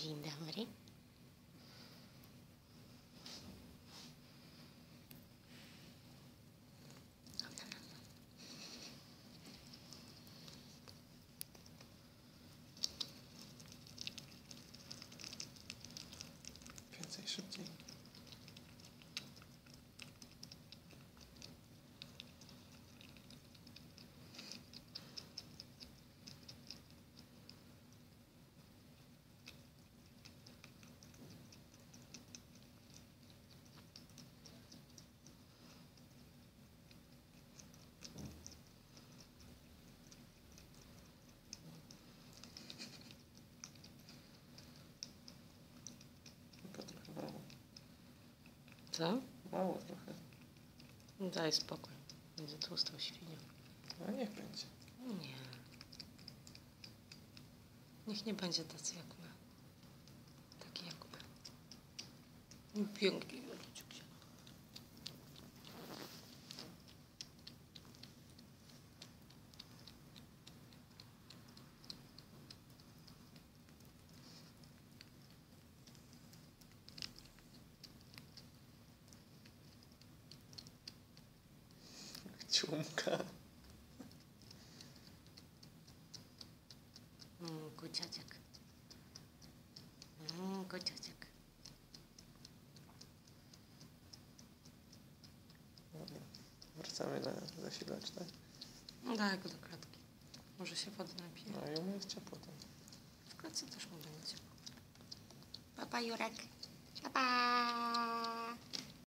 Dzień dobry. Więcej, szybciej. Mało. Co? Mało trochę. Daj spokój. Będzie tłustą świnią. No niech będzie. Nie. Niech nie będzie tacy jak my. Taki jak my. Pięknie, Jolciuk się. Ciumka. Kociaczek. Kociaczek. Dobra. Wracamy na zasilacz, tak? Daj go do klatki. Może się wody napije. No i u mnie jest ciepło tam. W klatce też mu będzie ciepło. Papa Jurek. Papa.